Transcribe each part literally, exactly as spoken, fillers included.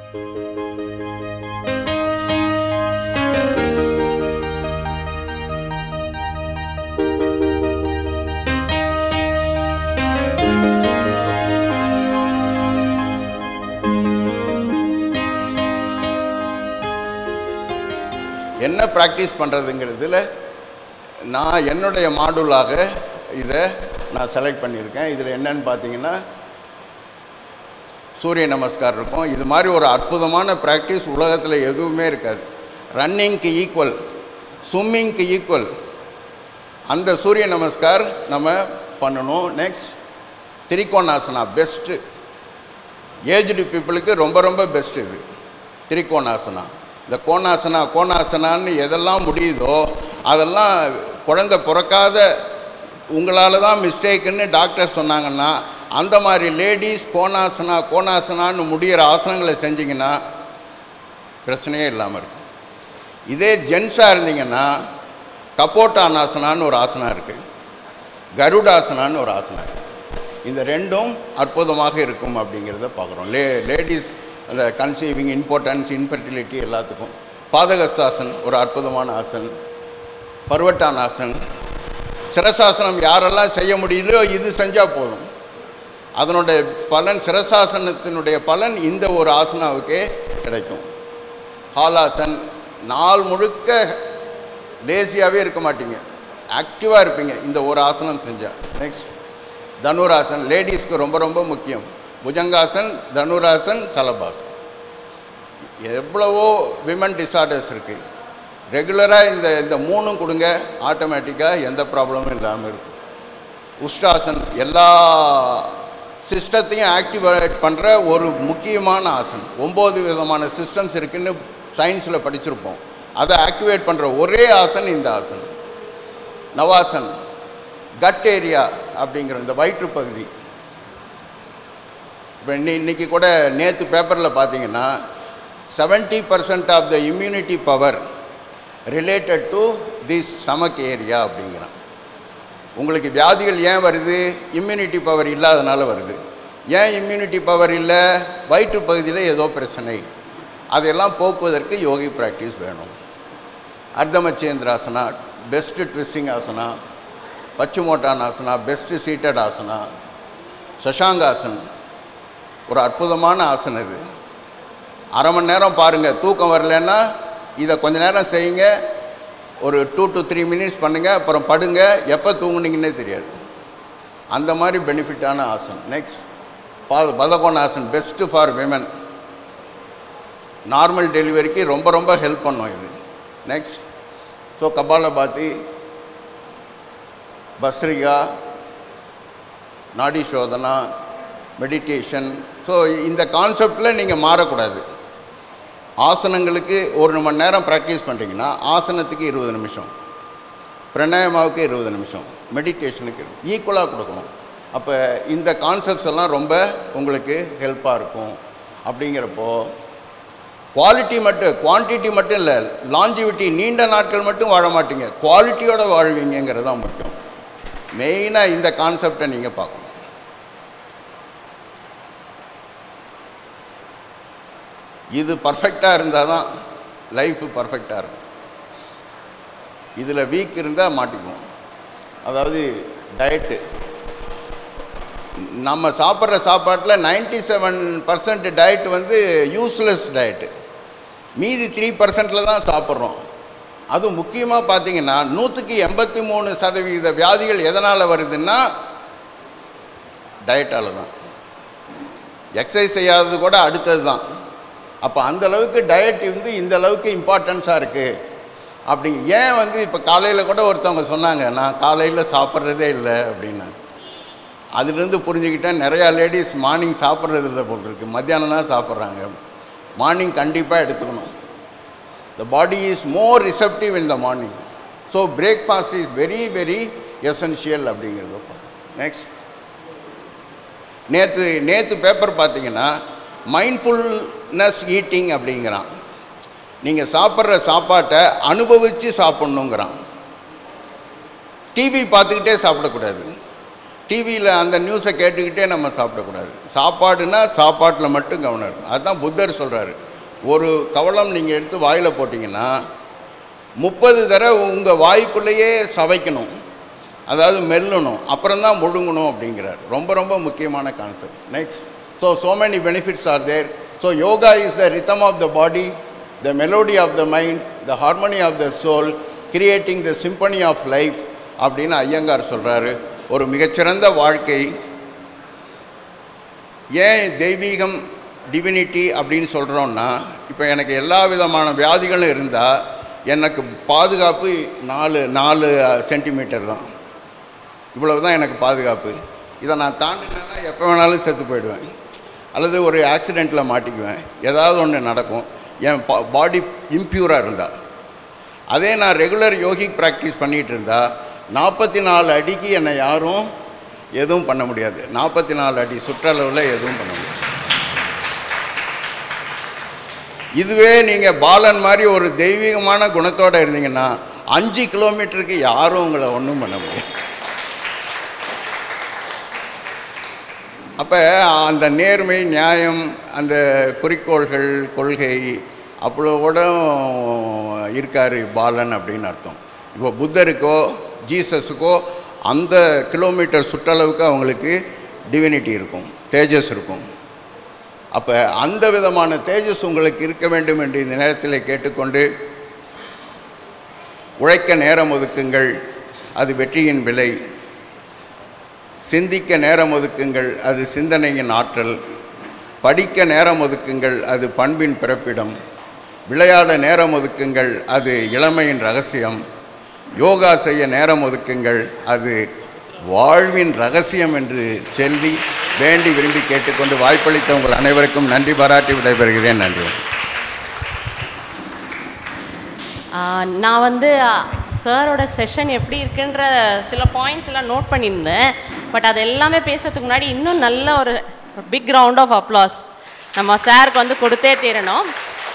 என்ன ப்ராக்டிஸ் பண்ணுறதுங்கிறதுல நான் என்னுடைய மாடுலாக இதை நான் செலக்ட் பண்ணியிருக்கேன். இதில் என்னன்னு பார்த்தீங்கன்னா சூரிய நமஸ்கார் இருக்கும். இது மாதிரி ஒரு அற்புதமான ப்ராக்டிஸ் உலகத்தில் எதுவுமே இருக்காது. ரன்னிங்க்கு ஈக்குவல், ஸ்விம்மிங்க்கு ஈக்குவல் அந்த சூரிய நமஸ்கார் நம்ம பண்ணணும். நெக்ஸ்ட் திரிகோணாசனா பெஸ்ட்டு, ஏஜ்டு பீப்புளுக்கு ரொம்ப ரொம்ப பெஸ்ட் இது திரிகோணாசனா. இந்த கோணாசனா கோணாசனான்னு எதெல்லாம் முடியுதோ அதெல்லாம் குழந்தை பிறக்காத உங்களால் தான் மிஸ்டேக்குன்னு டாக்டர் சொன்னாங்கன்னா அந்த மாதிரி லேடிஸ் கோணாசனா கோணாசனான்னு முடிகிற ஆசனங்களை செஞ்சிங்கன்னா பிரச்சனையே இல்லாமல் இருக்கும். இதே ஜென்ஸாக இருந்தீங்கன்னா கபோட்டானாசனான்னு ஒரு ஆசனம் இருக்குது, கருடாசனான்னு ஒரு ஆசனம் இருக்குது. இந்த ரெண்டும் அற்புதமாக இருக்கும் அப்படிங்கிறத பார்க்குறோம். லே லேடிஸ் அந்த கன்சீவிங், இம்பார்ட்டன்ஸ், இன்ஃபர்டிலிட்டி எல்லாத்துக்கும். பாதகஸ்தாசன் ஒரு அற்புதமான ஆசன், பர்வட்டானாசன், சிரசாசனம் யாரெல்லாம் செய்ய முடியலையோ இது செஞ்சால் போதும். அதனுடைய பலன், சிரசாசனத்தினுடைய பலன் இந்த ஒரு ஆசனாவுக்கே கிடைக்கும். ஹாலாசன், நாள் முழுக்க லேசியாகவே இருக்க மாட்டீங்க, ஆக்டிவாக இருப்பீங்க இந்த ஒரு ஆசனம் செஞ்சால். நெக்ஸ்ட் தனுராசன், லேடிஸ்க்கு ரொம்ப ரொம்ப முக்கியம். புஜங்காசன், தனுராசன், சலபாசன். எவ்வளவோ விமன் டிஸார்டர்ஸ் இருக்குது. ரெகுலராக இந்த இந்த மூணும் கொடுங்க, ஆட்டோமேட்டிக்காக எந்த ப்ராப்ளமும் இல்லாமல் இருக்கும். உஷ்டாசன் எல்லா சிஸ்டத்தையும் ஆக்டிவேட் பண்ணுற ஒரு முக்கியமான ஆசன். ஒம்பது விதமான சிஸ்டம்ஸ் இருக்குதுன்னு சயின்ஸில் படிச்சிருப்போம். அதை ஆக்டிவேட் பண்ணுற ஒரே ஆசன் இந்த ஆசன். நவாசன், கட் ஏரியா அப்படிங்கிற இந்த வயிற்று பகுதி. இப்போ இன்னி இன்றைக்கி கூட நேற்று பேப்பரில் பார்த்தீங்கன்னா seventy percent of the immunity power related to this stomach area அப்படிங்கிறான். உங்களுக்கு வியாதிகள் ஏன் வருது? இம்யூனிட்டி பவர் இல்லாதனால வருது. ஏன் இம்யூனிட்டி பவர் இல்லை? வயிற்று பகுதியில் ஏதோ பிரச்சனை. அதெல்லாம் போக்குவதற்கு யோகி ப்ராக்டிஸ் வேணும். Ardhamatsyendrasana best twisting asana, Paschimottanasana best seated asana, Shashankasana ஒரு அற்புதமான ஆசனம். இது அரை மணி நேரம் பாருங்கள். தூக்கம் வரலன்னா இதை கொஞ்ச நேரம் செய்யுங்க, ஒரு டூ டு த்ரீ மினிட்ஸ் பண்ணுங்கள், அப்புறம் படுங்க. எப்போ தூங்குனீங்கன்னே தெரியாது. அந்த மாதிரி பெனிஃபிட்டான ஆசனம். Next Baddha Konasana, best for women. Normal டெலிவரிக்கு ரொம்ப ரொம்ப ஹெல்ப் பண்ணும் இது. நெக்ஸ்ட் ஸோ கபாலபாதி, பஸ்ரிகா, நாடி சோதனா, மெடிடேஷன். ஸோ இந்த கான்செப்டில் நீங்கள் மாறக்கூடாது. ஆசனங்களுக்கு ஒரு மணி நேரம் ப்ராக்டிஸ் பண்ணுறீங்கன்னா ஆசனத்துக்கு இருபது நிமிஷம், பிரணாயமாவுக்கு இருபது நிமிஷம், மெடிடேஷனுக்கு ஈக்குவலாக கொடுக்கணும். அப்போ இந்த கான்செப்ட்ஸ் எல்லாம் ரொம்ப உங்களுக்கு ஹெல்ப்பாக இருக்கும். அப்படிங்கிறப்போ குவாலிட்டி மட்டும், குவான்டிட்டி மட்டும் இல்லை, லாஞ்சிவிட்டி, நீண்ட நாட்கள் மட்டும் வாழ மாட்டீங்க, குவாலிட்டியோடு வாழ்வீங்கிறது தான் முக்கியம். மெயினாக இந்த கான்செப்டை நீங்கள் பார்க்கணும். இது பர்ஃபெக்டாக இருந்தால் தான் லைஃபு பர்ஃபெக்டாக இருக்கும். இதில் வீக் இருந்தால் மாட்டிக்குவோம். அதாவது டயட்டு, நம்ம சாப்பிட்ற சாப்பாட்டில் நைன்டி செவன் பர்சன்ட் டயட் வந்து யூஸ்லெஸ் டயட்டு. மீதி த்ரீ பர்சன்டில் தான் சாப்பிட்றோம். அதுவும் முக்கியமாக பார்த்தீங்கன்னா நூற்றுக்கு எண்பத்தி மூணு சதவீத வியாதிகள் எதனால் வருதுன்னா டயட்டால் தான். எக்ஸசைஸ் செய்யாதது கூட அடுத்தது தான். அப்போ அந்தளவுக்கு டயட் வந்து இந்த அளவுக்கு இம்பார்ட்டன்ஸாக இருக்குது. அப்படி ஏன் வந்து இப்போ காலையில் கூட ஒருத்தவங்க சொன்னாங்க, நான் காலையில் சாப்பிட்றதே இல்லை அப்படின்னு. அதுலேருந்து புரிஞ்சுக்கிட்டேன், நிறையா லேடிஸ் மார்னிங் சாப்பிட்றது இல்லை போட்டிருக்கு, மத்தியானம் தான் சாப்பிட்றாங்க. மார்னிங் கண்டிப்பாக எடுத்துக்கணும். The body is more receptive in the morning. So breakfast is very very essential அப்படிங்கிறது. நெக்ஸ்ட் நேற்று நேற்று பேப்பர் பார்த்தீங்கன்னா மைண்ட்ஃபுல்னஸ் ஈட்டிங் அப்படிங்கிறான். நீங்கள் சாப்பிட்ற சாப்பாட்டை அனுபவித்து சாப்பிட்ணுங்கிறான். டிவி பார்த்துக்கிட்டே சாப்பிடக்கூடாது. டிவியில் அந்த நியூஸை கேட்டுக்கிட்டே நம்ம சாப்பிடக்கூடாது. சாப்பாடுனா சாப்பாட்டில் மட்டும் கவனம் இருக்கும். அதுதான் புத்தர் சொல்கிறாரு, ஒரு கவளம் நீங்கள் எடுத்து வாயில் போட்டிங்கன்னா முப்பது தடவை உங்கள் வாய்க்குள்ளேயே சவைக்கணும், அதாவது மெல்லணும், அப்புறம்தான் முழுங்கணும் அப்படிங்கிறார். ரொம்ப ரொம்ப முக்கியமான concept. Next, so so many benefits are there. So yoga is the rhythm of the body, the melody of the mind, the harmony of the soul, creating the symphony of life அப்படின்னு ஐயங்கார் சொல்கிறாரு. ஒரு மிகச்சிறந்த வாழ்க்கை. ஏன் தெய்வீகம் divinity அப்படின்னு சொல்கிறோன்னா, இப்போ எனக்கு எல்லா விதமான வியாதிகளும் இருந்தால் எனக்கு பாதுகாப்பு நாலு நாலு சென்டிமீட்டர் தான், இவ்வளவு தான் எனக்கு பாதுகாப்பு. இதை நான் தாண்டினேன்னா எப்போ வேணாலும் செத்து போயிடுவேன், அல்லது ஒரு ஆக்சிடெண்ட்டில் மாட்டிக்குவேன், ஏதாவது ஒன்று நடக்கும் என் பா பாடி இம்ப்யூராக இருந்தால். அதே நான் ரெகுலர் யோகிக் ப்ராக்டிஸ் பண்ணிகிட்டு இருந்தால் நாற்பத்தி நாலு அடிக்கு என்னை யாரும் எதுவும் பண்ண முடியாது. நாற்பத்தி நாலு அடி சுற்றளவில் எதுவும் பண்ண முடியாது. இதுவே நீங்கள் பாலன் மாதிரி ஒரு தெய்வீகமான குணத்தோடு இருந்தீங்கன்னா அஞ்சு கிலோமீட்டருக்கு யாரும் உங்களை ஒன்றும் பண்ண முடியாது. அப்போ அந்த நேர்மை, நியாயம், அந்த குறிக்கோள்கள், கொள்கை அவ்வளோட இருக்கார் பாலன் அப்படின்னு அர்த்தம். இப்போ புத்தருக்கோ ஜீசஸுக்கோ அந்த கிலோமீட்டர் சுற்றளவுக்கு அவங்களுக்கு டிவினிட்டி இருக்கும், தேஜஸ் இருக்கும். அப்போ அந்த விதமான தேஜஸ் உங்களுக்கு இருக்க வேண்டும் என்று இந்த நேரத்தில் கேட்டுக்கொண்டு, உழைக்க நேரம் ஒதுக்குங்கள், அது வெற்றியின் விலை. சிந்திக்க நேரம் ஒதுக்குங்கள், அது சிந்தனையின் ஆற்றல். படிக்க நேரம் ஒதுக்குங்கள், அது பண்பின் பிறப்பிடம். விளையாட நேரம் ஒதுக்குங்கள், அது இளமையின் ரகசியம். யோகா செய்ய நேரம் ஒதுக்குங்கள், அது வாழ்வின் ரகசியம் என்று சொல்லி வேண்டி விரும்பி கேட்டுக்கொண்டு வாய்ப்பளித்த உங்கள் அனைவருக்கும் நன்றி பாராட்டி விடைபெறுகிறேன். நன்றி. நான் வந்து சாரோட செஷன் எப்படி இருக்குன்ற சில பாயிண்ட்ஸ் எல்லாம் நோட் பண்ணியிருந்தேன். பட் அது எல்லாமே பேசுறதுக்கு முன்னாடி இன்னும் நல்ல ஒரு பிக் ரவுண்ட் ஆஃப் அப்ளாஸ் நம்ம சாருக்கு வந்து கொடுத்தே தீரணும்.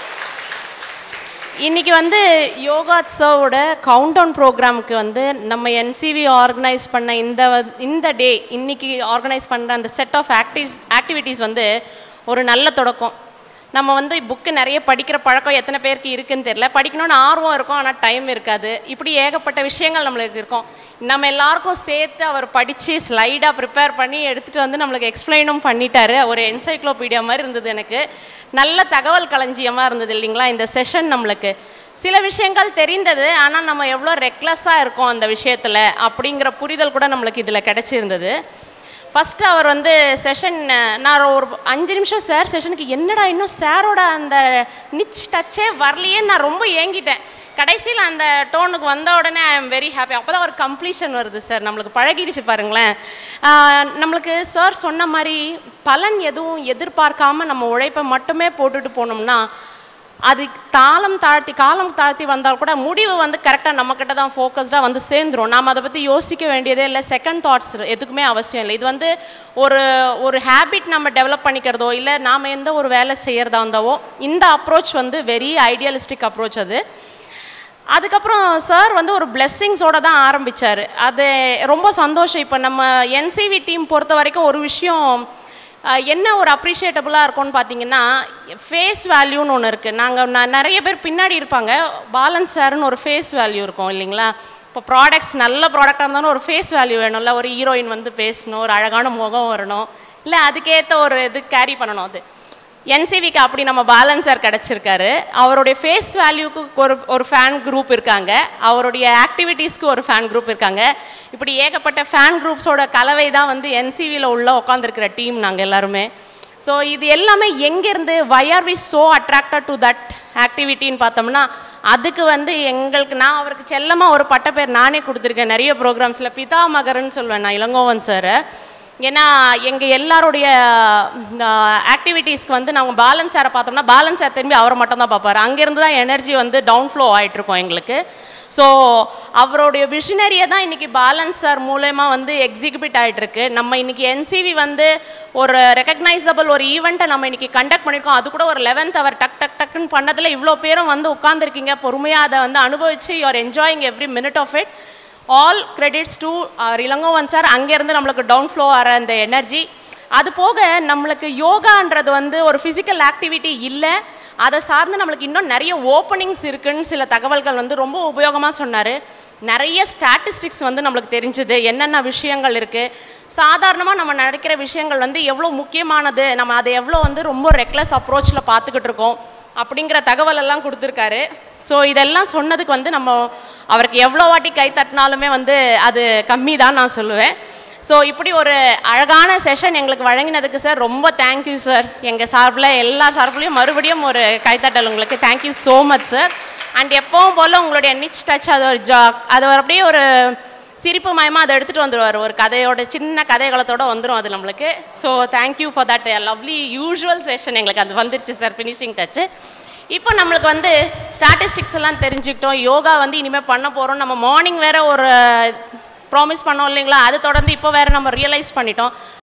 இன்றைக்கி வந்து யோகாத்சவோட கவுண்ட் டவுன் ப்ரோக்ராமுக்கு வந்து நம்ம என்சிவி ஆர்கனைஸ் பண்ண இந்த இந்த டே இன்றைக்கி ஆர்கனைஸ் பண்ணுற அந்த செட் ஆஃப் ஆக்டிவிஸ் ஆக்டிவிட்டீஸ் வந்து ஒரு நல்ல தொடக்கம். நம்ம வந்து புக்கு நிறைய படிக்கிற பழக்கம் எத்தனை பேருக்கு இருக்குதுன்னு தெரியல. படிக்கணும்னு ஆர்வம் இருக்கும், ஆனால் டைம் இருக்காது. இப்படி ஏகப்பட்ட விஷயங்கள் நம்மளுக்கு இருக்கும். நம்ம எல்லாருக்கும் சேர்த்து அவர் படித்து ஸ்லைடாக ப்ரிப்பேர் பண்ணி எடுத்துகிட்டு வந்து நம்மளுக்கு எக்ஸ்பிளைனும் பண்ணிட்டாரு. ஒரு என்சைக்ளோபீடியா மாதிரி இருந்தது. எனக்கு நல்ல தகவல் களஞ்சியமாக இருந்தது இல்லைங்களா இந்த செஷன். நம்மளுக்கு சில விஷயங்கள் தெரிந்தது, ஆனால் நம்ம எவ்வளோ ரெக்லெஸ்ஸாக இருக்கோம் அந்த விஷயத்தில் அப்படிங்கிற புரிதல் கூட நம்மளுக்கு இதில் கிடச்சிருந்தது. ஃபஸ்ட்டு அவர் வந்து செஷன், நான் ஒரு அஞ்சு நிமிஷம் சார் செஷனுக்கு என்னடா இன்னும் சாரோட அந்த நிச் டச்சே வரலையே நான் ரொம்ப ஏங்கிட்டேன். கடைசியில் அந்த டோனுக்கு வந்த உடனே ஐ எம் வெரி ஹாப்பி. அப்போ தான் ஒரு கம்ப்ளீஷன் வருது சார், நம்மளுக்கு பழகிடுச்சு பாருங்களேன். நம்மளுக்கு சார் சொன்ன மாதிரி பலன் எதுவும் எதிர்பார்க்காம நம்ம உழைப்பை மட்டுமே போட்டுட்டு போனோம்னா அது தாளம் தாழ்த்தி காலம் தாழ்த்தி வந்தால் கூட முடிவு வந்து கரெக்டாக நம்மக்கிட்ட தான் ஃபோக்கஸ்டாக வந்து சேர்ந்துடும். நாம் அதை பற்றி யோசிக்க வேண்டியதே இல்லை, செகண்ட் தாட்ஸ் எதுக்குமே அவசியம் இல்லை. இது வந்து ஒரு ஒரு ஹேபிட் நம்ம டெவலப் பண்ணிக்கிறதோ இல்லை நாம் எந்த ஒரு வேலை செய்கிறதா இருந்தாவோ இந்த அப்ரோச் வந்து வெரி ஐடியலிஸ்டிக் அப்ரோச் அது. அதுக்கப்புறம் சார் வந்து ஒரு பிளெஸ்ஸிங்ஸோடு தான் ஆரம்பித்தார். அது ரொம்ப சந்தோஷம். இப்போ நம்ம என்சிவி டீம் பொறுத்த வரைக்கும் ஒரு விஷயம் என்ன ஒரு அப்ரிஷியேட்டபுளாக இருக்கும்னு பார்த்தீங்கன்னா, ஃபேஸ் வேல்யூன்னு ஒன்று இருக்குது. நாங்கள் நான் நிறைய பேர் பின்னாடி இருப்பாங்க, பாலன்ஸ் சார்னு ஒரு ஃபேஸ் வேல்யூ இருக்கும் இல்லைங்களா. இப்போ ப்ராடக்ட்ஸ் நல்ல ப்ராடக்டாக இருந்தாலும் ஒரு ஃபேஸ் வேல்யூ வேணும்ல. ஒரு ஹீரோயின் வந்து பேசணும், ஒரு அழகான முகம் வரணும், இல்லை அதுக்கேற்ற ஒரு இது கேரி பண்ணணும். அது என்சிவிக்கு அப்படி நம்ம பாலன்ஸ் சார் கிடச்சிருக்காரு. அவருடைய ஃபேஸ் வேல்யூக்கு ஒரு ஒரு ஃபேன் குரூப் இருக்காங்க, அவருடைய ஆக்டிவிட்டீஸ்க்கு ஒரு ஃபேன் குரூப் இருக்காங்க. இப்படி ஏகப்பட்ட ஃபேன் குரூப்ஸோட கலவை தான் வந்து என்சிவியில் உள்ள உட்காந்துருக்கிற டீம் நாங்கள் எல்லாருமே. ஸோ இது எல்லாமே எங்கேருந்து why are we so attracted to that ஆக்டிவிட்டின்னு பார்த்தோம்னா, அதுக்கு வந்து எங்களுக்கு நான் அவருக்கு செல்லமாக ஒரு பட்ட பேர் நானே கொடுத்துருக்கேன் நிறைய ப்ரோக்ராம்ஸில், பிதாமகர்ன்னு சொல்லுவேன் நான் இளங்கோவன் சார். ஏன்னா எங்கள் எல்லாருடைய ஆக்டிவிட்டீஸ்க்கு வந்து நாங்கள் பாலன்ஸ் சாரை பார்த்தோம்னா பாலன்ஸ் சார் திரும்பி அவரை மட்டும் தான் பார்ப்பார். அங்கேருந்து தான் எனர்ஜி வந்து டவுன் ஃப்ளோ ஆகிட்ருக்கோம் எங்களுக்கு. ஸோ அவருடைய விஷனரியை தான் இன்றைக்கி பாலன்ஸ் சார் மூலயமா வந்து எக்ஸிக்யூட் ஆகிட்டுருக்கு. நம்ம இன்றைக்கி என்சிவி வந்து ஒரு ரெக்கக்னைசபிள் ஒரு ஈவெண்ட்டை நம்ம இன்றைக்கி கண்டக்ட் பண்ணியிருக்கோம். அது கூட ஒரு லெவன்த் அவர் டக் டக் டக்குன்னு பண்ணதில் இவ்வளோ பேரும் வந்து உட்காந்துருக்கீங்க, பொறுமையாக அதை வந்து அனுபவித்து you are enjoying every minute of it. All credits to Ilangovan sir. அங்கேருந்து நம்மளுக்கு டவுன் ஃப்ளோ ஆகிற அந்த எனர்ஜி. அது போக நம்மளுக்கு யோகான்றது வந்து ஒரு ஃபிசிக்கல் ஆக்டிவிட்டி இல்லை, அதை சார்ந்து நம்மளுக்கு இன்னும் நிறைய ஓப்பனிங்ஸ் இருக்குன்னு சில தகவல்கள் வந்து ரொம்ப உபயோகமாக சொன்னார். நிறைய ஸ்டாட்டிஸ்டிக்ஸ் வந்து நம்மளுக்கு தெரிஞ்சுது, என்னென்ன விஷயங்கள் இருக்குது, சாதாரணமாக நம்ம நினைக்கிற விஷயங்கள் வந்து எவ்வளோ முக்கியமானது, நம்ம அதை எவ்வளோ வந்து ரொம்ப ரெக்லெஸ் அப்ரோச்சில் பார்த்துக்கிட்டு இருக்கோம் அப்படிங்கிற தகவல் எல்லாம் கொடுத்துருக்காரு. ஸோ இதெல்லாம் சொன்னதுக்கு வந்து நம்ம அவருக்கு எவ்வளோ வாட்டி கை தட்டினாலுமே வந்து அது கம்மி தான் நான் சொல்லுவேன். ஸோ இப்படி ஒரு அழகான செஷன் எங்களுக்கு வழங்கினதுக்கு சார் ரொம்ப தேங்க்யூ சார். எங்கள் சார்பில் எல்லா சார்பிலையும் மறுபடியும் ஒரு கைத்தட்டல் உங்களுக்கு. Thank you so much sir. And எப்பவும் போல் உங்களுடைய நிச் டச், அது ஒரு ஜா அது ஒரு அப்படியே ஒரு சிரிப்பு மயமாக அதை எடுத்துகிட்டு வந்துடுவார். ஒரு கதையோட சின்ன கதைகளத்தோடு வந்துடும் அது நம்மளுக்கு. So thank you for that lovely usual session. எங்களுக்கு அது வந்துருச்சு சார், ஃபினிஷிங் டச்சு. இப்போ நம்மளுக்கு வந்து ஸ்டாட்டிஸ்டிக்ஸ் எல்லாம் தெரிஞ்சுக்கிட்டோம், யோகா வந்து இனிமேல் பண்ண போகிறோம். நம்ம மார்னிங் வேறு ஒரு ப்ராமிஸ் பண்ணோம் இல்லைங்களா, அது தொடர்ந்து இப்போ வேறு நம்ம ரியலைஸ் பண்ணிட்டோம்.